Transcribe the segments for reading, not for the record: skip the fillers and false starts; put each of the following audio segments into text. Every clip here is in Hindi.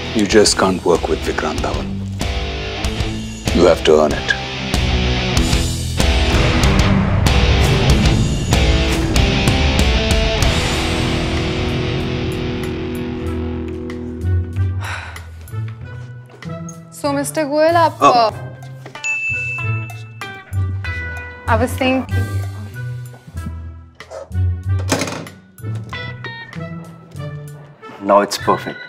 You just can't work with Vikrant Dhawan. You have to earn it. So, Mr. Goyal, I was saying. Now it's perfect.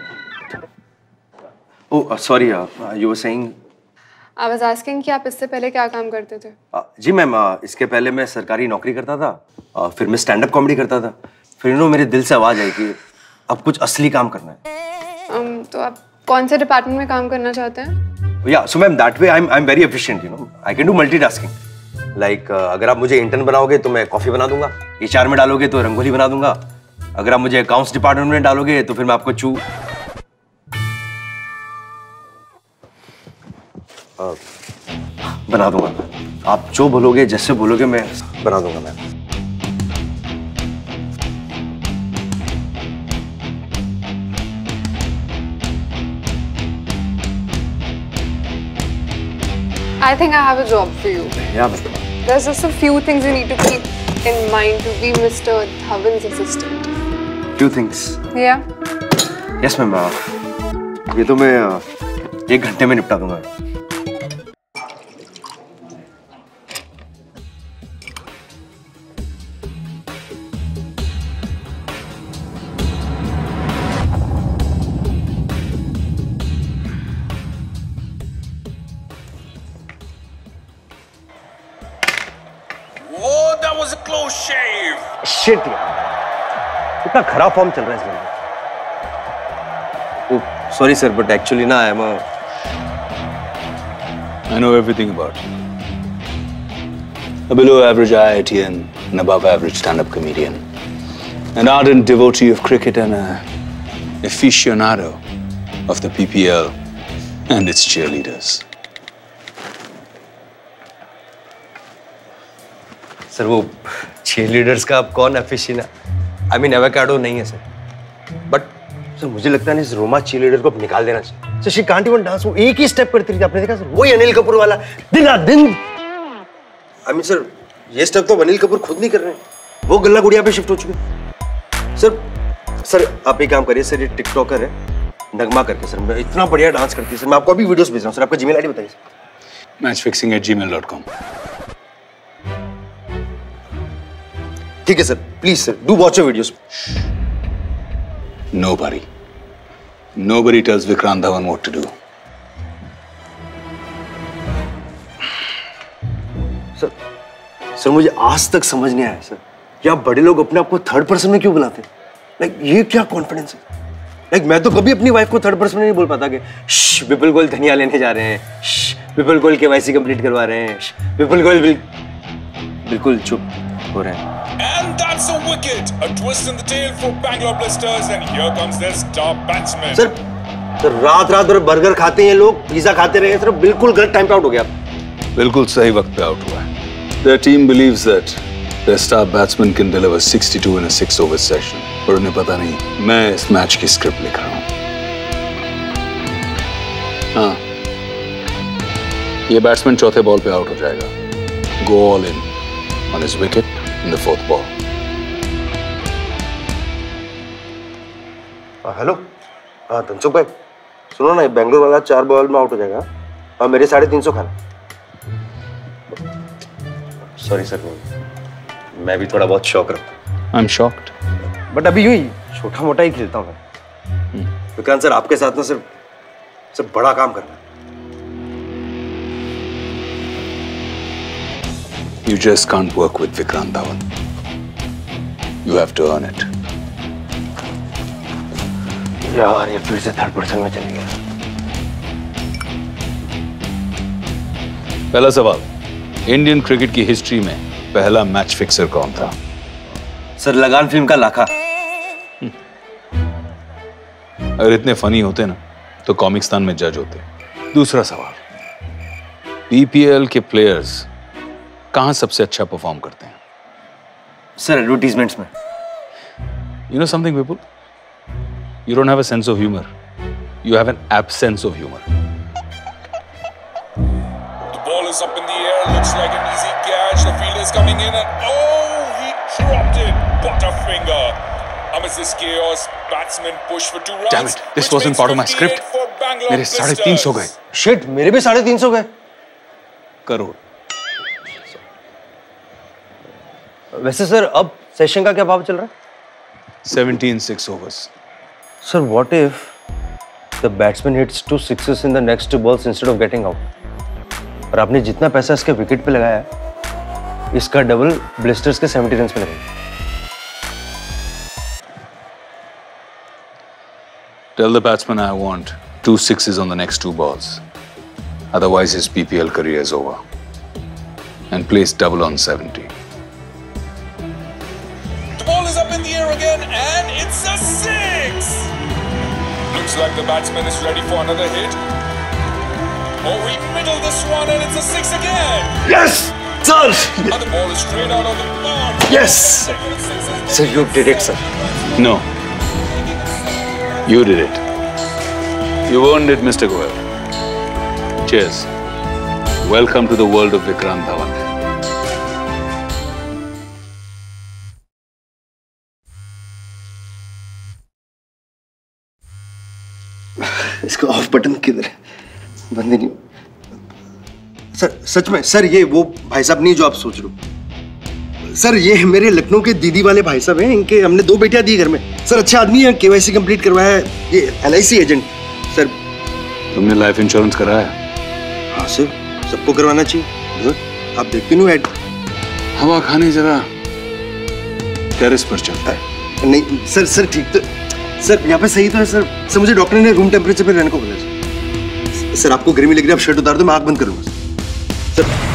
Oh, sorry. You were saying. I was asking कि आप इससे पहले क्या काम करते थे? जी मैम, इसके पहले मैं सरकारी नौकरी करता था, फिर मैं स्टैंड अप कॉमेडी करता था, फिर मेरे दिल से आवाज आई कि अब कुछ असली काम करना है। तो आप कौन से डिपार्टमेंट में काम करना चाहते हैं? Yeah, so ma'am, that way I'm very efficient, you know. I can do multitasking. Like अगर आप मुझे इंटर्न बनाओगे तो मैं कॉफी बना दूंगा, HR में डालोगे तो रंगोली बना दूंगा, अगर आप मुझे अकाउंट्स डिपार्टमेंट में डालोगे तो फिर मैं आपको बना दूंगा। आप जो बोलोगे, जैसे बोलोगे मैं बना दूंगा ma'am. I think I have a job for you. Yeah, ma'am. There's just a few things you need to keep in mind to be Mr. Dhawan's assistant. Few things. Yeah. Yes, ma'am. ये तो मैं 1 घंटे में निपटा दूंगा। Shit यार, इतना खराब फॉर्म चल रहा है इस बंदे। Oh, sorry sir, but actually ना I know everything about you. A below average IITian, an above average stand-up comedian, an ardent devotee of cricket and an aficionado of the PPL and its cheerleaders. Sir वो cheerleaders का अब कौन aficionado? I mean avocado नहीं है सर, but सर मुझे लगता है इस रोमा cheerleader को अब निकाल देना चाहिए। Sir she can't even dance, वो एक ही स्टेप करती रहती है। आपने देखा सर, वही अनिल कपूर वाला दिन I mean सर, ये स्टेप तो अनिल कपूर खुद नहीं कर रहे हैं, वो गल्ला गुड़िया पे शिफ्ट हो चुके। सर आप एक काम करिए सर, ये टिकटॉकर है नगमा करके सर, मैं इतना बढ़िया डांस करती है सर, मैं आपको अभी वीडियोस भेज रहा हूँ सर, आपका जीमेल आईडी बताइए सर। Matchfixing@gmail.com. ठीक है sir, please sir, do watch your videos. Nobody tells Vikrant Dhawan what to do. Sir मुझे आज तक समझ नहीं आया सर, क्या बड़े लोग अपने आप को थर्ड पर्सन में क्यों बुलाते हैं? लाइक ये क्या कॉन्फिडेंस है? लाइक मैं तो कभी अपनी वाइफ को थर्ड पर्सन में नहीं बोल पाता कि विपुल गोयल धनिया लेने जा रहे हैं, विपुल गोयल केवाईसी कंप्लीट करवा रहे हैं, विपुल गोयल बिल्कुल चुप हो रहे हैं। And that's a wicket, a twist in the tail for Bangalore Blisters, and here comes their star batsman. Sir रात भर बर्गर खाते हैं लोग, पिज्जा खाते रहे सर, बिल्कुल गलत टाइम पे आउट हो गया। बिल्कुल सही वक्त पे आउट हुआ है। Their team believes that their star batsman can deliver 62 in a 6-over session, पर उन्हें पता नहीं मैं इस मैच की स्क्रिप्ट लिख रहा हूँ। हाँ, ये बैट्समैन चौथे बॉल पे आउट हो जाएगा। Go all in on his wicket in the 4th ball. Hello, हाँ धनसुख भाई, सुनो ना, बेंगलोर वाला 4 बॉल में आउट हो जाएगा और मेरे 350 खाना। सॉरी सर, मैं भी थोड़ा बहुत शौक रखता हूँ। I'm shocked. बट अभी यूं ही छोटा मोटा ही खेलता हूँ मैं। विक्रांत सर आपके साथ ना सिर्फ बड़ा काम करना है। You just can't work with Vikrant Dhawan. You have to earn it. यार ये फिर से थर्ड पर्सन में चले गया। पहला सवाल, इंडियन क्रिकेट की हिस्ट्री में पहला मैच फिक्सर कौन था? सर लगान फिल्म का लाखा। अगर इतने फनी होते ना तो कॉमिक्स्तान में जज होते। दूसरा सवाल, पीपीएल के प्लेयर्स कहां सबसे अच्छा परफॉर्म करते हैं? सर एडवर्टाइजमेंट्स में। You know something, Vipul? You don't have a sense of humor. You have an absence of humor. The ball is up in the air, looks like an easy catch. The fielder is coming in and he dropped it. Butterfinger. Amidst this chaos, batsmen push for 2 runs. Damn it, this wasn't part of my script. मेरे 350 हो गए. Shit, मेरे भी 350 हो गए. करोड़. वैसे सर अब सेशन का क्या भाव चल रहा है? 17 6 overs. Sir, what if the batsman hits 2 sixes in the next 2 balls instead of getting out? और आपने जितना पैसा इसके विकेट पे लगाया है, इसका डबल ब्लिस्टर्स के 70 रन पे लगाया. Tell the batsman I want 2 sixes on the next 2 balls. Otherwise, his PPL career is over. And place double on 70. The ball is up in the air again, and it's a 6. Looks like the batsman is ready for another hit. Oh, he middled this one, and it's a 6 again. Yes, sir. And the ball is straight out of the pond. Yes. Sir, you did it, sir. No. You did it. You earned it, Mr. Goel. Cheers. Welcome to the world of Vikrant Dhawan. इसका ऑफ बटन किधर है? बंद नहीं. सर सच में सर ये वो भाई साहब नहीं जो आप सोच रहे हो. सर ये मेरे लखनऊ के दीदी वाले भाई साहब हैं. इनके हमने 2 बेटियां दी घर में. सर अच्छे आदमी हैं. KYC कंप्लीट करवाया है. ये LIC एजेंट. सर तुमने लाइफ इंश्योरेंस कराया? हाँ सर, सबको करवाना चाहिए. आप देखते नहीं ऐड. हवा खाने जरा टेरेस पर चलता है. नहीं सर ठीक तो सर यहाँ पे सही तो है सर. सर मुझे डॉक्टर ने रूम टेम्परेचर पे रहने को बोला. सर आपको गर्मी लग रही है, आप शर्ट उतार दो, मैं आँख बंद करूँगा. सर